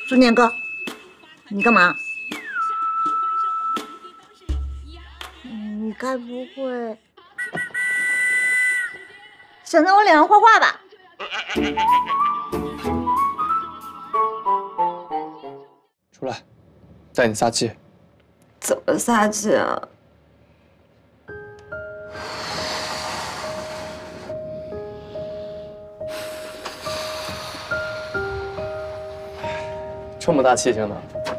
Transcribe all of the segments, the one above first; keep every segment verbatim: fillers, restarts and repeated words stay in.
孙健哥，你干嘛？你该不会想在我脸上画画吧？ 出来，带你撒气。 怎么撒气啊？ 这么大气性呢？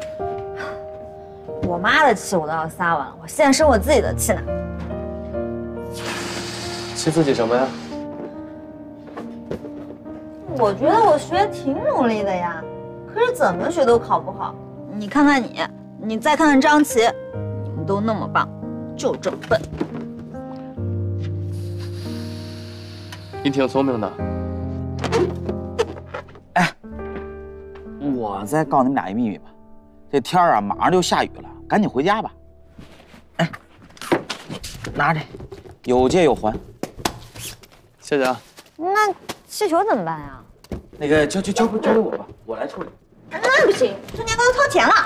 我妈的气我都要撒完了，我现在生我自己的气呢。 气自己什么呀？ 我觉得我学挺努力的呀，可是怎么学都考不好。你看看你，你再看看张琪，你们都那么棒，就这么笨。 你挺聪明的。 哎，我再告诉你们俩一秘密吧，这天儿啊马上就下雨了，赶紧回家吧。哎，拿着，有借有还。 谢谢啊。 那气球怎么办呀？ 那个交交交交给我吧，我来处理。 那不行，春年哥都掏钱了。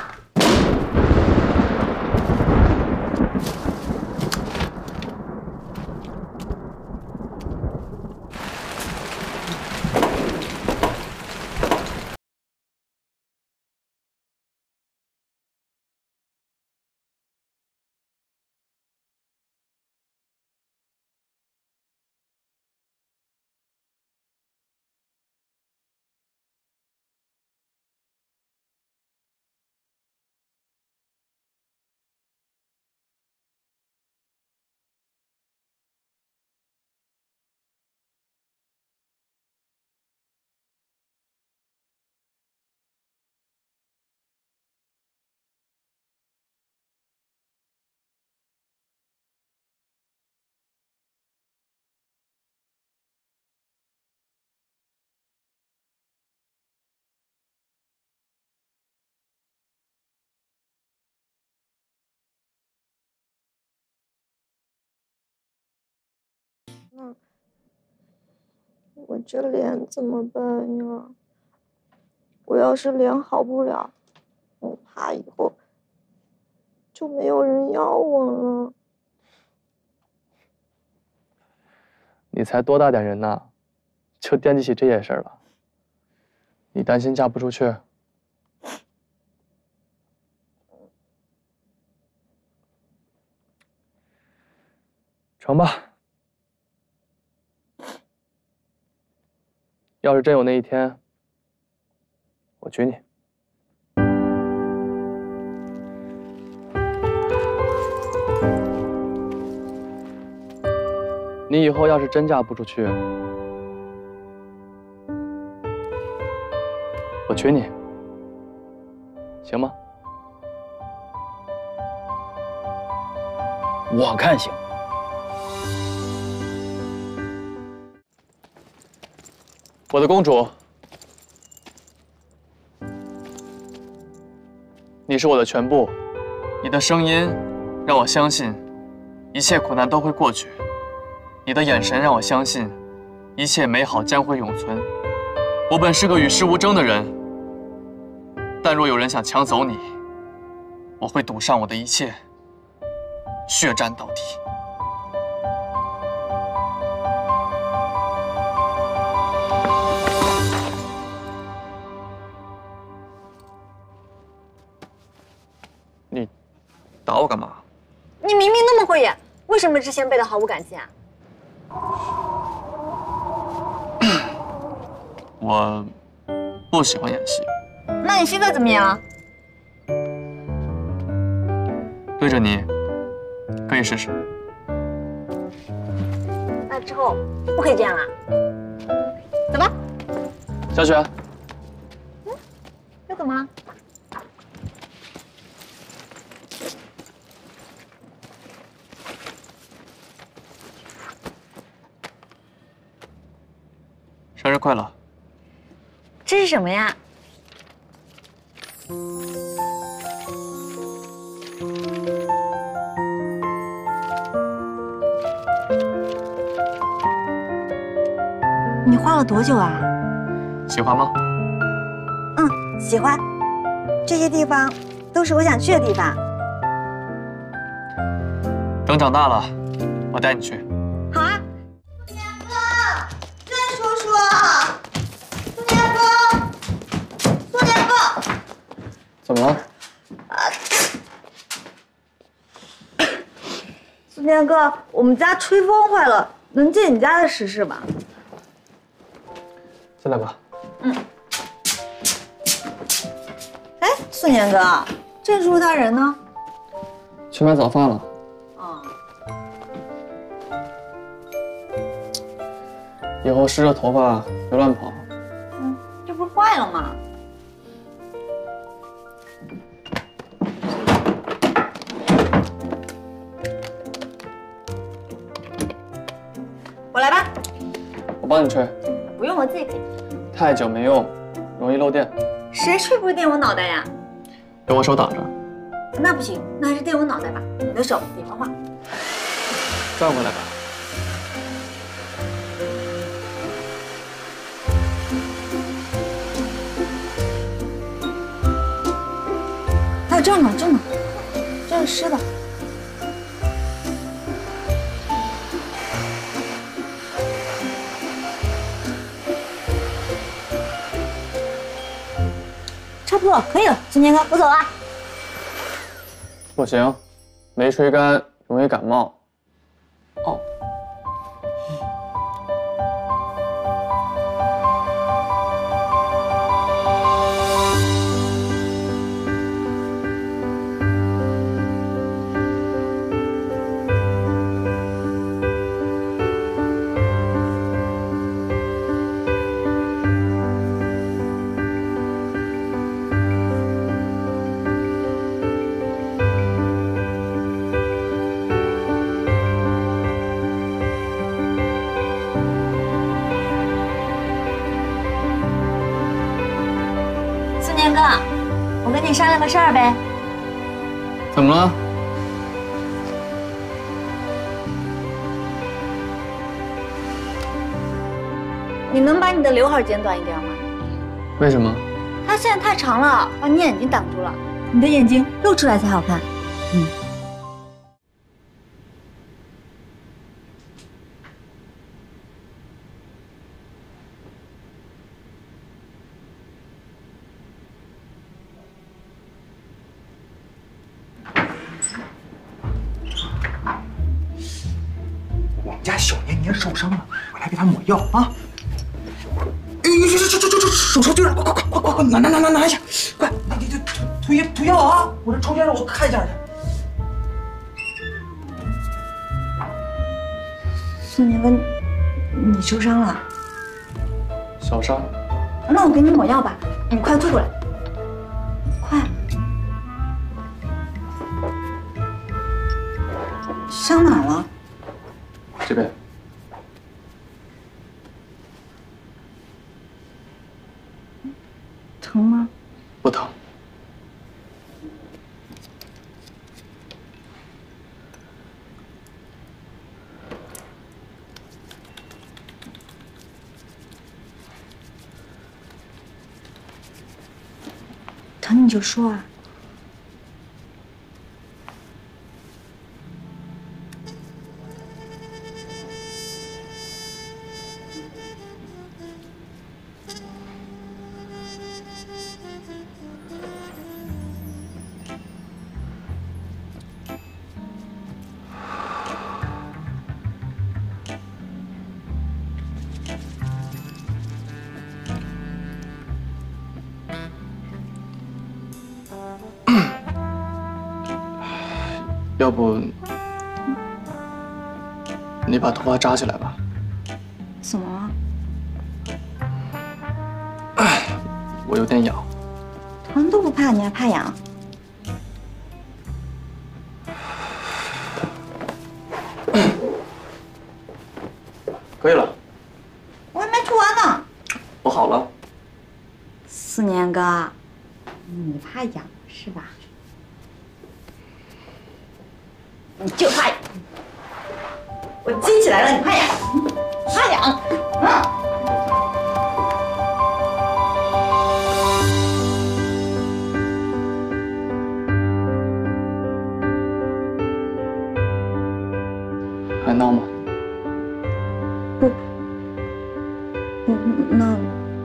那我这脸怎么办呀？我要是脸好不了，我怕以后就没有人要我了。 你才多大点人呐，就惦记起这些事儿了？你担心嫁不出去？成吧。要是真有那一天，我娶你。你以后要是真嫁不出去，我娶你，行吗？ 我看行。 我的公主，你是我的全部，你的声音让我相信一切苦难都会过去，你的眼神让我相信一切美好将会永存。我本是个与世无争的人，但若有人想抢走你，我会赌上我的一切，血战到底。你打我干嘛？ 你明明那么会演，为什么之前背的毫无感情啊？ 我不喜欢演戏。 那你现在怎么演啊？ 对着你，可以试试。 那之后不可以这样啊？走吧。 小雪。 嗯，要干嘛？ 生日快乐！ 这是什么呀？你画了多久啊？ 喜欢吗？ 嗯，喜欢。 这些地方都是我想去的地方。 等长大了，我带你去。 好啊。 苏年哥，任叔叔，苏年哥，苏年哥， 怎么了？ 苏年哥，我们家吹风坏了，能借你家的试试吧？ 进来吧。 嗯。哎，苏年哥，郑叔他人呢？ 去买早饭了。 哦。 以后湿着头发别乱跑。 嗯，这不是坏了吗？我来吧。 我帮你吹。 不用，我自己可以。 太久没用，容易漏电。 谁吹不是电我脑袋呀？ 有我手挡着。 那不行，那还是电我脑袋吧。你的手比划划。 转过来吧。 还有这呢，这呢，这是湿的。差不多可以了，苏年哥，我走了。 不行，没吹干容易感冒。哦。 苏年哥，我跟你商量个事儿呗。 怎么了？ 你能把你的刘海剪短一点吗？ 为什么？ 它现在太长了，把你眼睛挡住了。你的眼睛露出来才好看。嗯。 我们家小年年受伤了，我来给他抹药啊！哎呦，这这这这这手抽筋了，快快快快快快拿拿拿拿拿一下，快，你这涂涂药涂药啊！我这抽筋了，我看一下去。 苏年哥，你受伤了？ 小伤。 那我给你抹药吧，你快吐过来，快！伤哪儿了？ 这边。 疼吗？ 不疼。 疼你就说啊。 要不你把头发扎起来吧。 怎么了？ 哎，我有点痒。 疼都不怕，你还怕痒？ 可以了。 我还没涂完呢。 我好了。 四年哥，你怕痒是吧？你就怕痒。我记起来了，你怕痒，怕痒，嗯。 难道吗？ 不，不，那。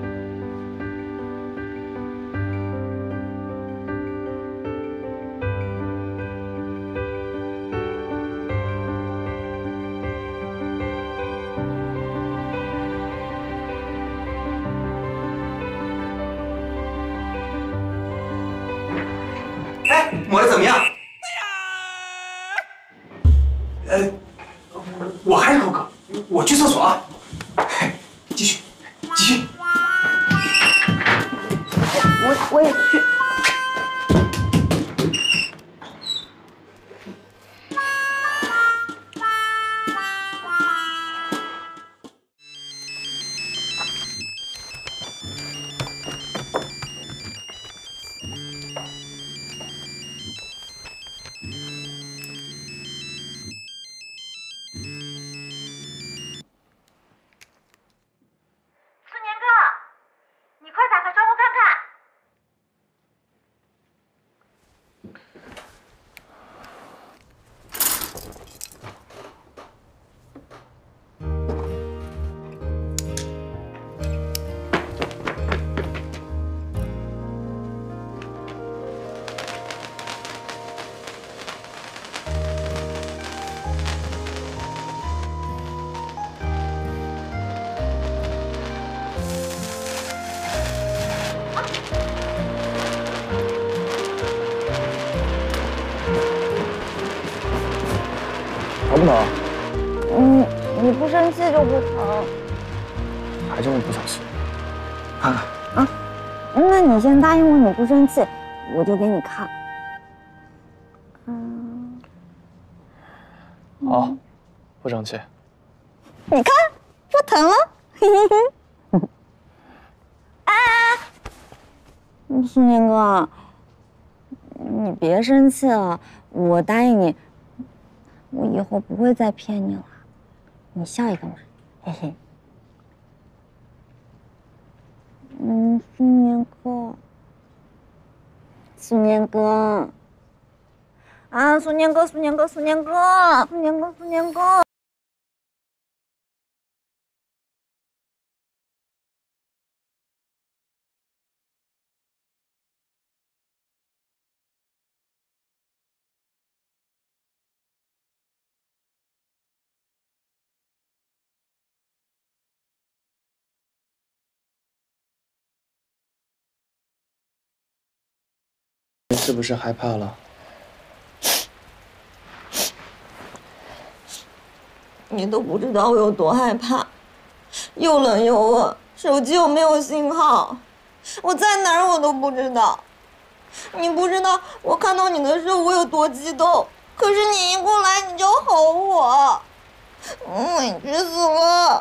哎，抹的怎么样？呃，我还是口渴，我去厕所啊。嘿，继续，继续。 我我也去。 疼不疼？ 嗯，你不生气就不疼。 还这么不小心？看看。 啊，那你先答应我，你不生气，我就给你看。嗯。 好，不生气。 你看，不疼了。啊！苏宁哥，你别生气了，我答应你。 我以后不会再骗你了，你笑一个嘛，嘿嘿。嗯，苏年哥，苏年哥，啊，苏年哥，苏年哥，苏年哥，苏年哥，苏年哥。 你是不是害怕了？ 你都不知道我有多害怕，又冷又饿，手机又没有信号，我在哪儿我都不知道。你不知道我看到你的时候我有多激动，可是你一过来你就吼我，嗯，委屈死了。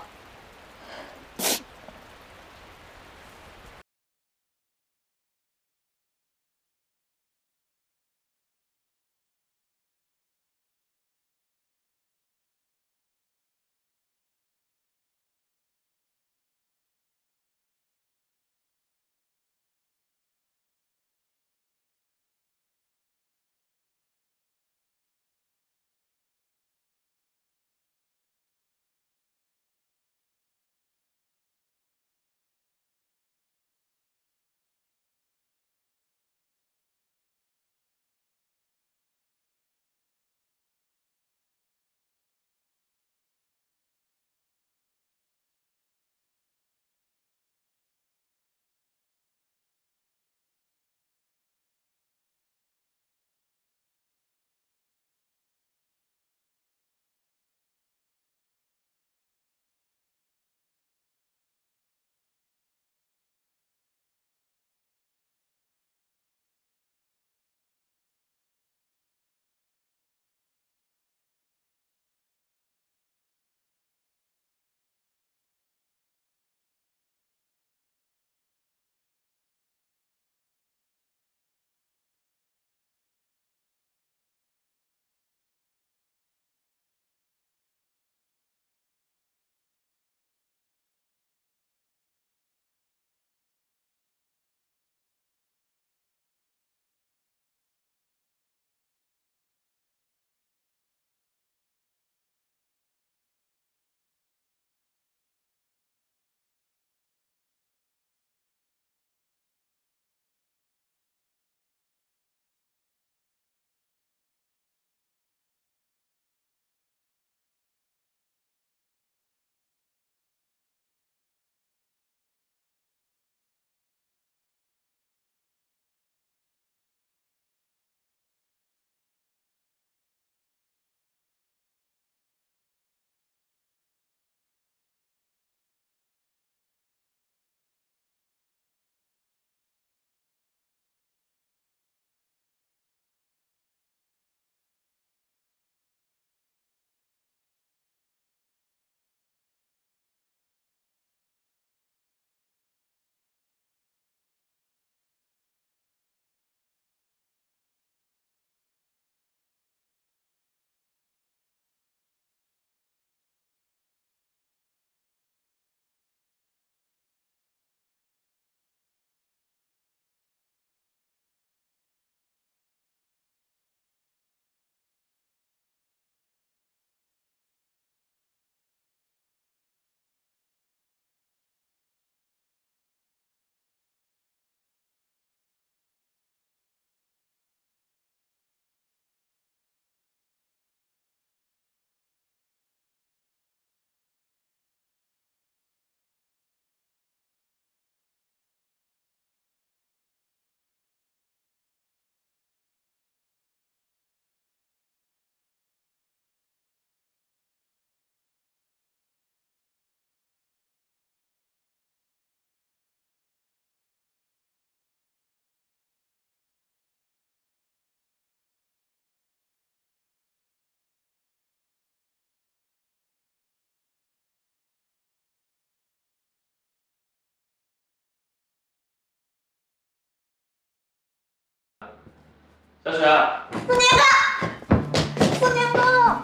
小雪， 四年哥，四年哥，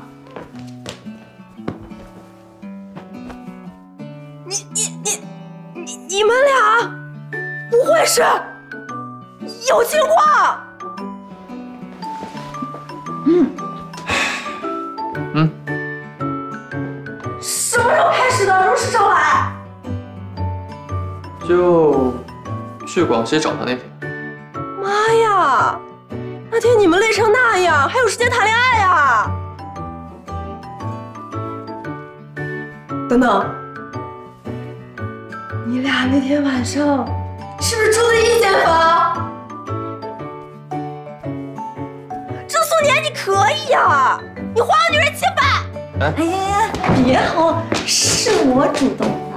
你你你你你们俩不会是有情况？嗯嗯， 什么时候开始的？如实招来。 就去广西找他那天。 妈呀！那天你们累成那样，还有时间谈恋爱呀？等等，你俩那天晚上是不是住的一间房？郑素年，你可以呀！你花个女人清白！ 哎哎呀呀，别吼，是我主动的。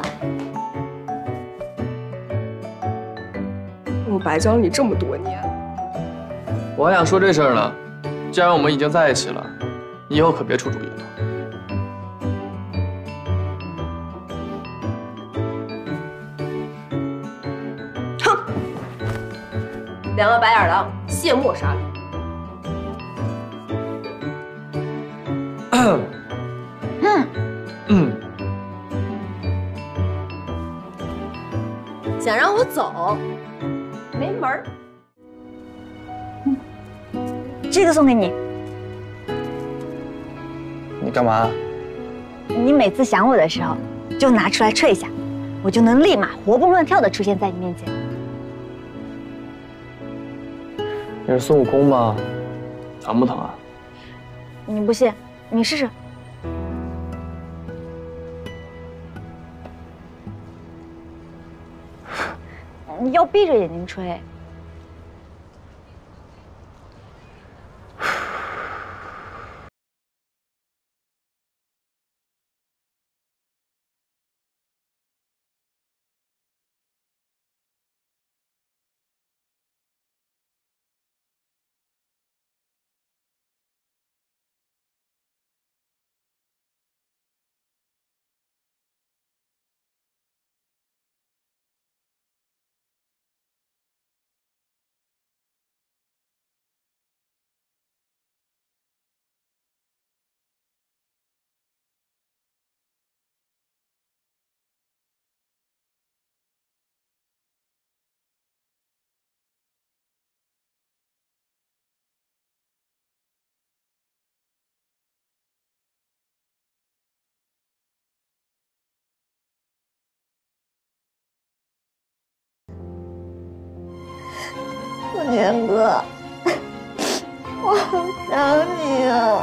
我白找你这么多年。 我还想说这事儿呢。既然我们已经在一起了，你以后可别出主意了。 哼！两个白眼狼，卸磨杀驴。 嗯嗯， 想让我走，没门儿。 这个送给你， 你干嘛？ 你每次想我的时候，就拿出来吹一下，我就能立马活蹦乱跳的出现在你面前。 你是孙悟空吗？疼不疼啊？ 你不信，你试试。你要闭着眼睛吹。 素年哥，我好想你啊！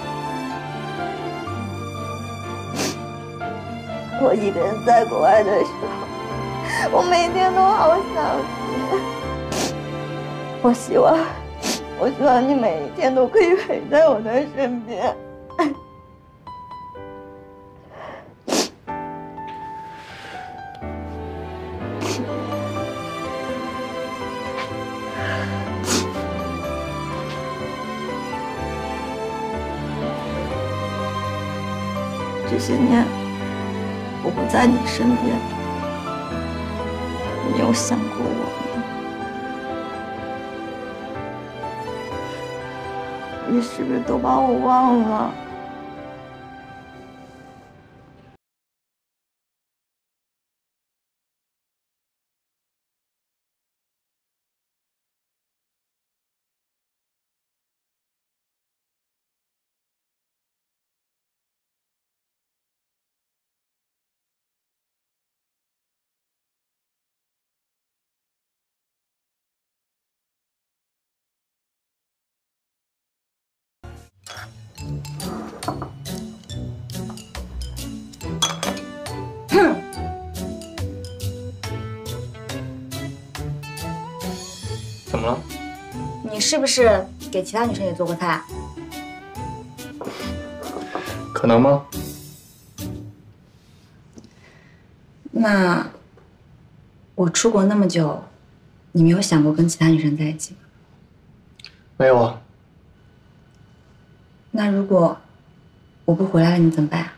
我一个人在国外的时候，我每天都好想你。我希望，我希望你每一天都可以陪在我的身边。这些年，我不在你身边，你有想过我吗？你是不是都把我忘了？ 怎么了？ 你是不是给其他女生也做过菜？ 可能吗？ 那我出国那么久，你没有想过跟其他女生在一起吗？ 没有啊。 那如果我不回来了，你怎么办啊？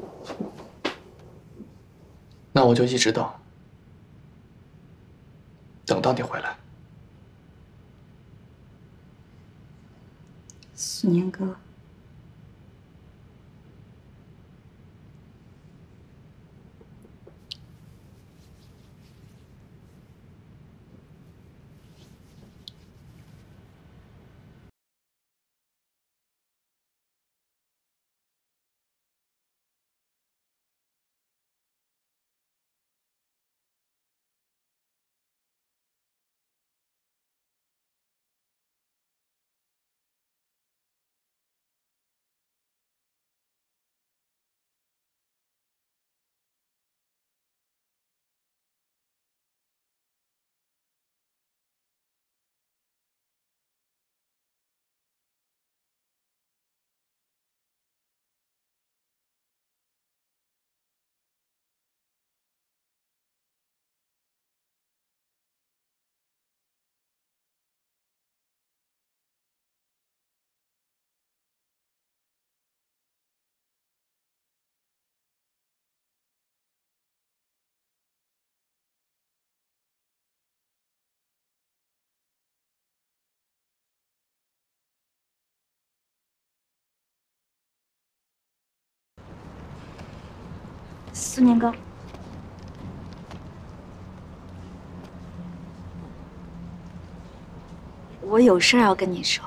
那我就一直等。 等你回来。 思年哥。思年哥，我有事要跟你说。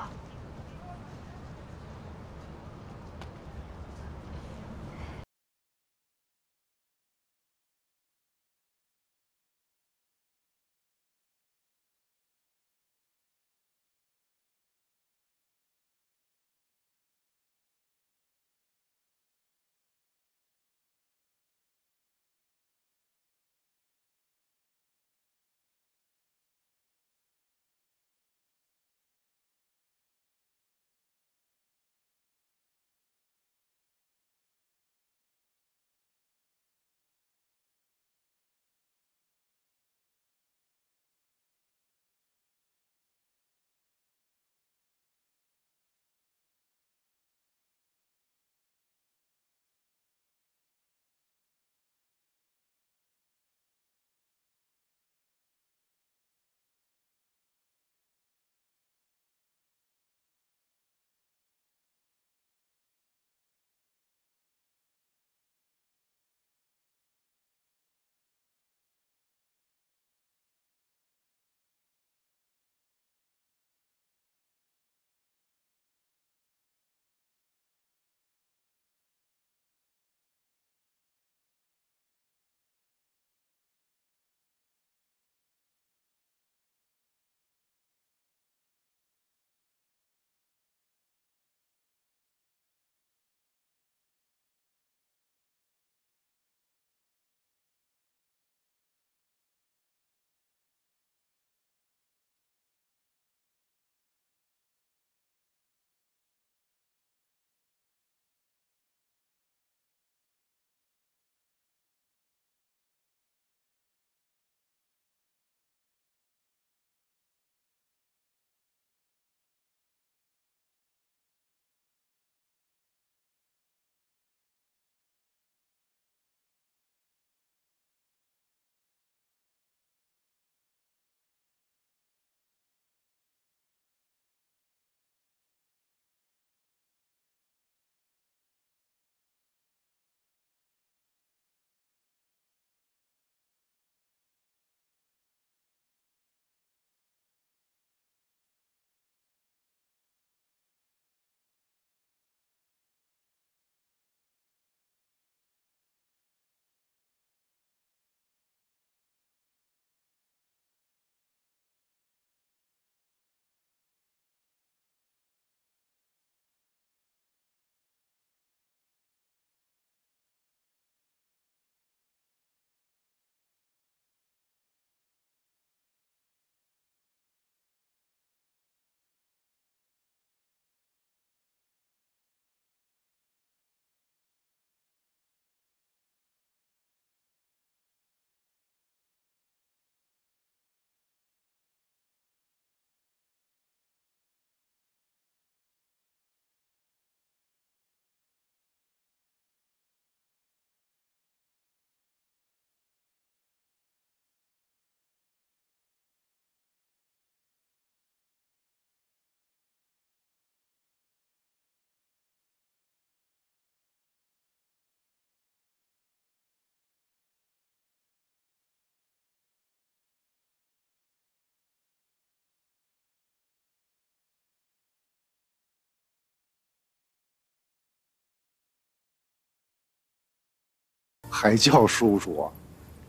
还叫叔叔啊？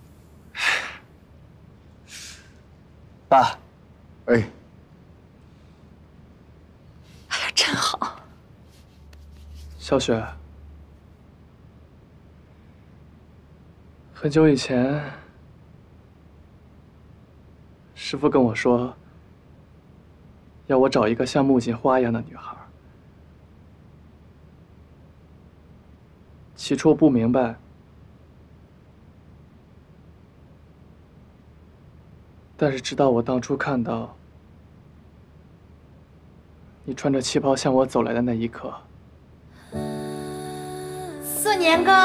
爸， 哎， 哎呀，真好。 小雪，很久以前，师傅跟我说，要我找一个像木槿花一样的女孩。起初我不明白，但是直到我当初看到你穿着旗袍向我走来的那一刻， 素年哥，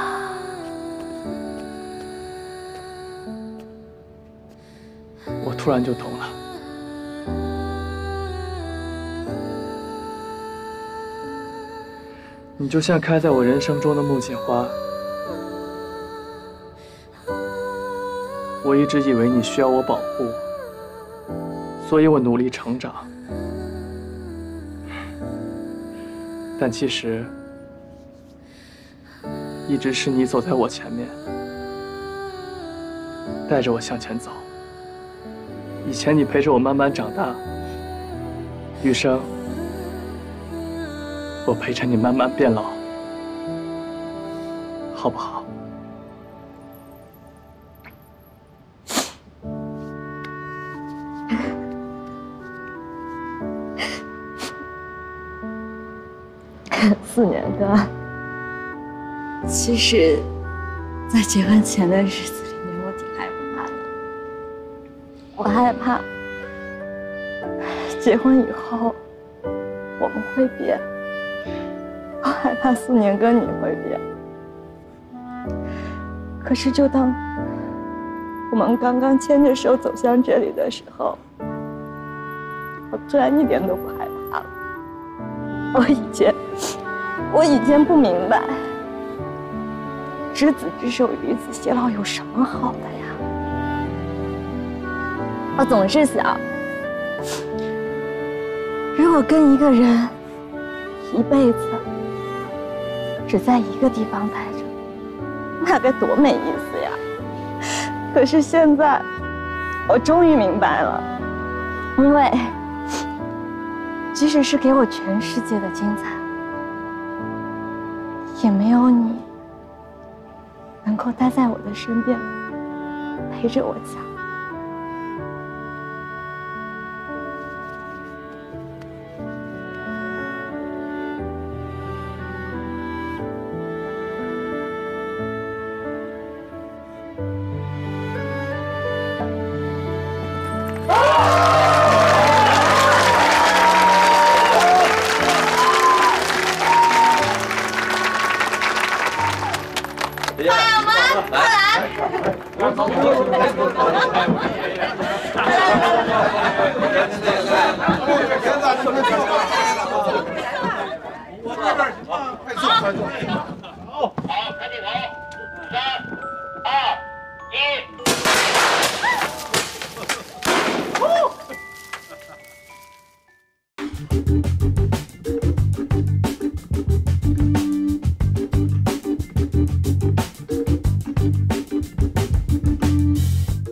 我突然就懂了。你就像开在我人生中的木槿花，我一直以为你需要我保护，所以我努力成长。但其实，一直是你走在我前面，带着我向前走。以前你陪着我慢慢长大，余生，我陪着你慢慢变老，好不好？ 四年哥，其实，在结婚前的日子里面，我挺害怕的。我害怕结婚以后我们会变，我害怕四年哥你会变。可是，就当我们刚刚牵着手走向这里的时候，我突然一点都不害怕了。我以前。我以前不明白，执子之手，与子偕老有什么好的呀？我总是想，如果跟一个人一辈子只在一个地方待着，那该多没意思呀！可是现在，我终于明白了，因为即使是给我全世界的精彩，也没有你能够待在我的身边，陪着我讲。 三二一。